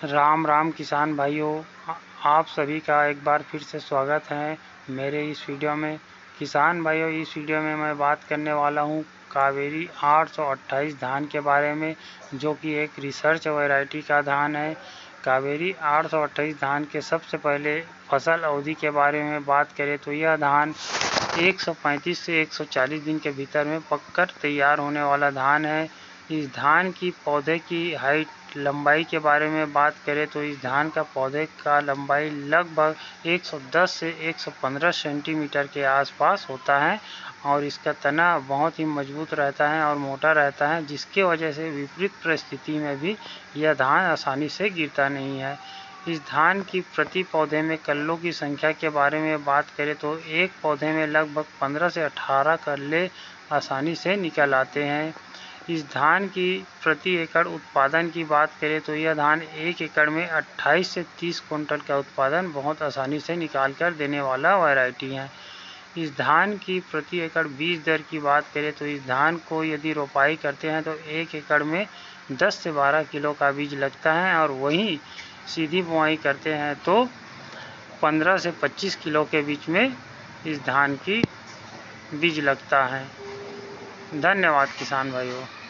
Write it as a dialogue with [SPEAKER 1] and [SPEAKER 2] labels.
[SPEAKER 1] राम राम किसान भाइयों, आप सभी का एक बार फिर से स्वागत है मेरे इस वीडियो में। किसान भाइयों, इस वीडियो में मैं बात करने वाला हूँ कावेरी 828 धान के बारे में, जो कि एक रिसर्च वैरायटी का धान है। कावेरी 828 धान के सबसे पहले फसल अवधि के बारे में बात करें तो यह धान 135 से 140 दिन के भीतर में पककर तैयार होने वाला धान है। इस धान की पौधे की हाइट लंबाई के बारे में बात करें तो इस धान का पौधे का लंबाई लगभग 110 से 115 सेंटीमीटर के आसपास होता है और इसका तना बहुत ही मजबूत रहता है और मोटा रहता है, जिसके वजह से विपरीत परिस्थिति में भी यह धान आसानी से गिरता नहीं है। इस धान की प्रति पौधे में कल्लों की संख्या के बारे में बात करें तो एक पौधे में लगभग 15 से 18 कल्ले आसानी से निकल आते हैं। इस धान की प्रति एकड़ उत्पादन की बात करें तो यह धान 1 एकड़ में 28 से 30 कुंटल का उत्पादन बहुत आसानी से निकाल कर देने वाला वैरायटी है। इस धान की प्रति एकड़ बीज दर की बात करें तो इस धान को यदि रोपाई करते हैं तो 1 एकड़ में 10 से 12 किलो का बीज लगता है और वहीं सीधी बुआई करते हैं तो 15 से 25 किलो के बीच में इस धान की बीज लगता है। धन्यवाद किसान भाइयों।